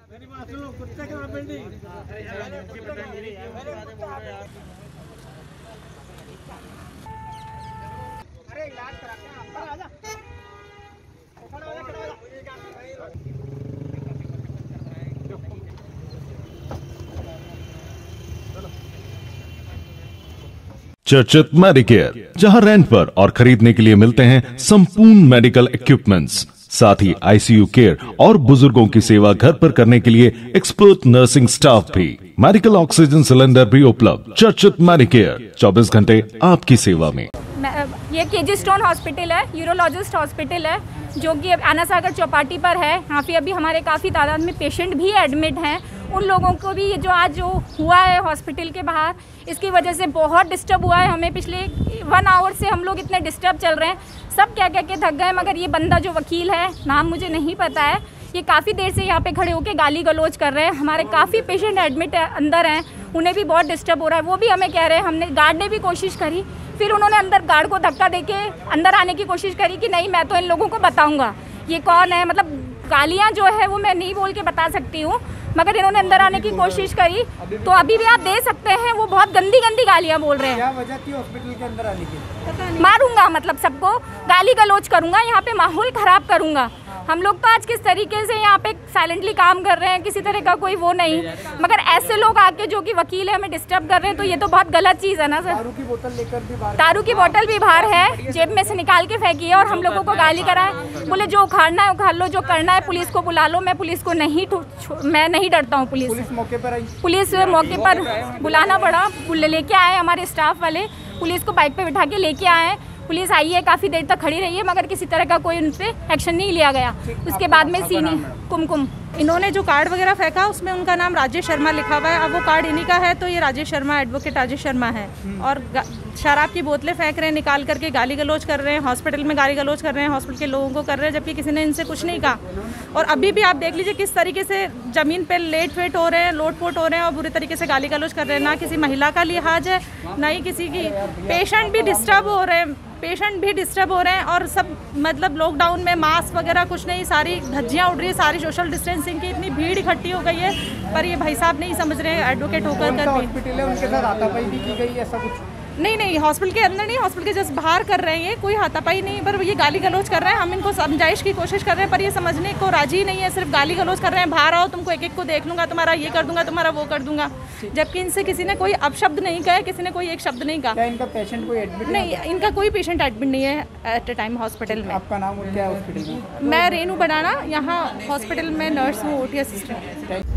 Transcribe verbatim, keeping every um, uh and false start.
चर्चित मेडिकेयर, जहां रेंट पर और खरीदने के लिए मिलते हैं संपूर्ण मेडिकल इक्विपमेंट्स, साथ ही आईसीयू केयर और बुजुर्गों की सेवा घर पर करने के लिए एक्सपर्ट नर्सिंग स्टाफ भी। मेडिकल ऑक्सीजन सिलेंडर भी उपलब्ध। चर्चित मेडिकेयर, चौबीस घंटे आपकी सेवा में। ये केजी स्टोन हॉस्पिटल है, यूरोलॉजिस्ट हॉस्पिटल है, जो कि आना सागर चौपाटी पर है। यहाँ पे अभी हमारे काफ़ी तादाद में पेशेंट भी एडमिट हैं। उन लोगों को भी ये जो आज जो हुआ है हॉस्पिटल के बाहर, इसकी वजह से बहुत डिस्टर्ब हुआ है। हमें पिछले वन आवर से हम लोग इतने डिस्टर्ब चल रहे हैं, सब क्या क्या के थक गए। मगर ये बंदा जो वकील है, नाम मुझे नहीं पता है, ये काफ़ी देर से यहाँ पे खड़े होकर गाली गलौज कर रहे हैं। हमारे काफ़ी पेशेंट एडमिट अंदर हैं, उन्हें भी बहुत डिस्टर्ब हो रहा है। वो भी हमें कह रहे हैं, हमने गार्ड ने भी कोशिश करी, फिर उन्होंने अंदर गार्ड को धक्का देके अंदर आने की कोशिश करी कि नहीं मैं तो इन लोगों को बताऊंगा ये कौन है। मतलब गालियां जो है वो मैं नहीं बोल के बता सकती हूँ, मगर इन्होंने अंदर आने की कोशिश करी तो अभी भी आप दे सकते हैं वो बहुत गंदी गंदी गालियां बोल रहे हैं। क्या वजह थी हॉस्पिटल के अंदर आने की? मारूंगा, मतलब सबको गाली गलौज करूंगा, यहाँ पे माहौल खराब करूंगा। हम लोग तो आज किस तरीके से यहाँ पे साइलेंटली काम कर रहे हैं, किसी तरह का कोई वो नहीं, मगर ऐसे लोग आके जो कि वकील है हमें डिस्टर्ब कर रहे हैं, तो ये तो बहुत गलत चीज़ है ना सर। दारू की बोतल लेकर भी बाहर दारू की बोतल भी बाहर है, जेब में से निकाल के फेंकी है और हम लोगों को गाली कराए। बोले जो उखाड़ना है उखाड़ लो, जो करना है पुलिस को बुला लो। मैं पुलिस को नहीं, मैं नहीं डरता हूँ पुलिस पुलिस मौके पर आई, पुलिस मौके पर बुलाना पड़ा, लेके आए हमारे स्टाफ वाले, पुलिस को बाइक पे बिठा के लेके आए। पुलिस आई है, काफ़ी देर तक खड़ी रही है, मगर किसी तरह का कोई उन पर एक्शन नहीं लिया गया। उसके बाद में सीनी कुमकुम, इन्होंने जो कार्ड वगैरह फेंका उसमें उनका नाम राजेश शर्मा लिखा हुआ है। अब वो कार्ड इन्हीं का है, तो ये राजेश शर्मा, एडवोकेट राजेश शर्मा है। और शराब की बोतलें फेंक रहे हैं, निकाल करके गाली गलौज कर रहे हैं, हॉस्पिटल में गाली गलौज कर रहे हैं, हॉस्पिटल के लोगों को कर रहे हैं, जबकि किसी ने इनसे कुछ नहीं कहा। और अभी भी आप देख लीजिए किस तरीके से ज़मीन पर लेट फेट हो रहे हैं, लोट पोट हो रहे हैं और बुरी तरीके से गाली गलौज कर रहे हैं। ना किसी महिला का लिहाज है, ना ही किसी की। पेशेंट भी डिस्टर्ब हो रहे हैं, पेशेंट भी डिस्टर्ब हो रहे हैं। और सब मतलब लॉकडाउन में मास्क वगैरह कुछ नहीं, सारी धज्जियाँ उड़ रही है, सारी सोशल डिस्टेंसिंग की इतनी भीड़ इकट्ठी हो गई है, पर ये भाई साहब नहीं समझ रहे हैं एडवोकेट होकर कर भी। हॉस्पिटल है उनके साथ हाथापाई भी की गई, ऐसा कुछ नहीं नहीं, हॉस्पिटल के अंदर नहीं, हॉस्पिटल के जस्ट बाहर कर रहे हैं, ये कोई हाथापाई नहीं, पर ये गाली गलौज कर रहे हैं। हम इनको समझाइश की कोशिश कर रहे हैं, पर ये समझने को राजी नहीं है, सिर्फ गाली गलौज कर रहे हैं। बाहर आओ, तुमको एक एक को देख लूंगा, तुम्हारा ये कर दूंगा, तुम्हारा वो कर दूंगा, जबकि इनसे किसी ने कोई अपशब्द नहीं कहा, किसी ने कोई एक शब्द नहीं कहा। क्या इनका पेशेंट कोई एडमिट नहीं, इनका कोई पेशेंट एडमिट नहीं है एट ए टाइम हॉस्पिटल में। आपका नाम क्या है हॉस्पिटल में? मैं रेनू बनाना, यहाँ हॉस्पिटल में नर्स हूँ, ओटी असिस्टेंट।